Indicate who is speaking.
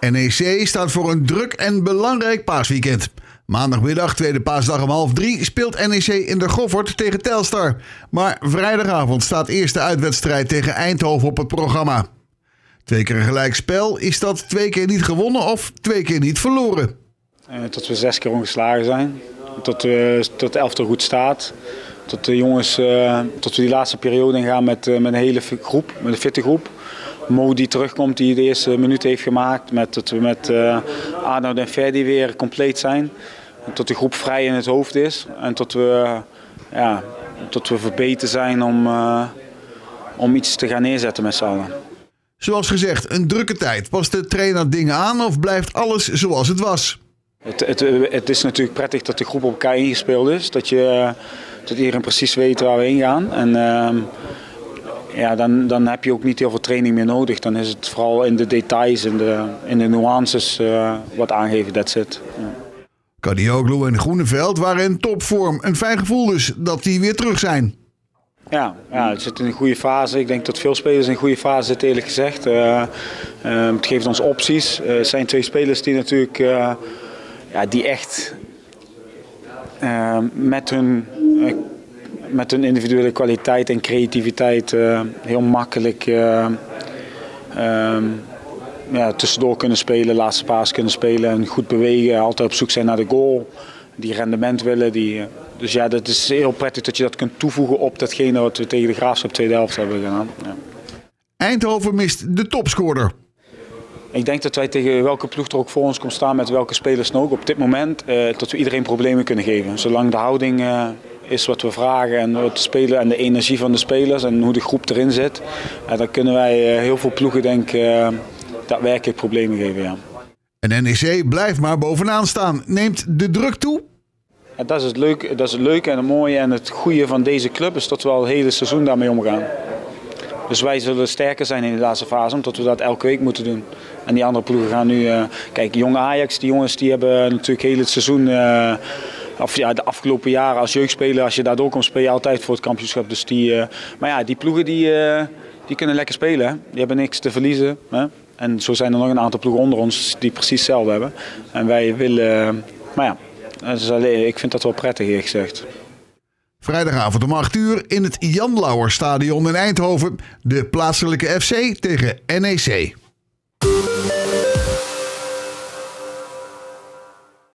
Speaker 1: NEC staat voor een druk en belangrijk paasweekend. Maandagmiddag, tweede paasdag om 14:30, speelt NEC in de Goffert tegen Telstar. Maar vrijdagavond staat eerste uitwedstrijd tegen Eindhoven op het programma. 2 keer een gelijkspel, is dat 2 keer niet gewonnen of 2 keer niet verloren?
Speaker 2: Tot we 6 keer ongeslagen zijn, tot de elftal goed staat. Tot de jongens, tot we die laatste periode ingaan met een hele groep, met een fitte groep. Mo die terugkomt, die de eerste minuut heeft gemaakt. Dat we met Arnoud en Ferdi weer compleet zijn. En tot de groep vrij in het hoofd is. En tot we verbeterd zijn om iets te gaan neerzetten met z'n allen.
Speaker 1: Zoals gezegd, een drukke tijd. Past de trainer dingen aan of blijft alles zoals het was?
Speaker 2: Het is natuurlijk prettig dat de groep op elkaar ingespeeld is. Dat iedereen precies weet waar we heen gaan. En dan heb je ook niet heel veel training meer nodig. Dan is het vooral in de details, in de nuances wat aangeven, that's it. Ja.
Speaker 1: Kadioglu en Groeneveld waren in topvorm. Een fijn gevoel dus dat die weer terug zijn.
Speaker 2: Ja, het zit in een goede fase. Ik denk dat veel spelers in een goede fase zitten, eerlijk gezegd. Het geeft ons opties. Het zijn 2 spelers die natuurlijk die echt met hun individuele kwaliteit en creativiteit heel makkelijk tussendoor kunnen spelen, laatste paas kunnen spelen en goed bewegen, altijd op zoek zijn naar de goal, die rendement willen. Dus ja, dat is heel prettig dat je dat kunt toevoegen op datgene wat we tegen de Graafschap tweede helft hebben gedaan. Ja.
Speaker 1: Eindhoven mist de topscorer.
Speaker 2: Ik denk dat wij tegen welke ploeg er ook voor ons komt staan, met welke spelers dan ook, op dit moment dat we iedereen problemen kunnen geven. Zolang de houding is wat we vragen en wat de spelen en de energie van de spelers en hoe de groep erin zit, dan kunnen wij heel veel ploegen denk ik daadwerkelijk problemen geven. Ja.
Speaker 1: En NEC blijft maar bovenaan staan. Neemt de druk toe?
Speaker 2: Ja, dat is het leuke en het mooie en het goede van deze club is dat we al het hele seizoen daarmee omgaan. Dus wij zullen sterker zijn in de laatste fase, omdat we dat elke week moeten doen. En die andere ploegen gaan nu... kijk, jonge Ajax, die jongens die hebben natuurlijk heel het seizoen... de afgelopen jaren als jeugdspeler, als je daardoor komt, speel je altijd voor het kampioenschap. Dus die ploegen die kunnen lekker spelen. Hè? Die hebben niks te verliezen. Hè? En zo zijn er nog een aantal ploegen onder ons die precies hetzelfde hebben. En wij willen... ik vind dat wel prettig, eerlijk gezegd.
Speaker 1: Vrijdagavond om 8:00 in het Jan Lauwer Stadion in Eindhoven. De plaatselijke FC tegen NEC.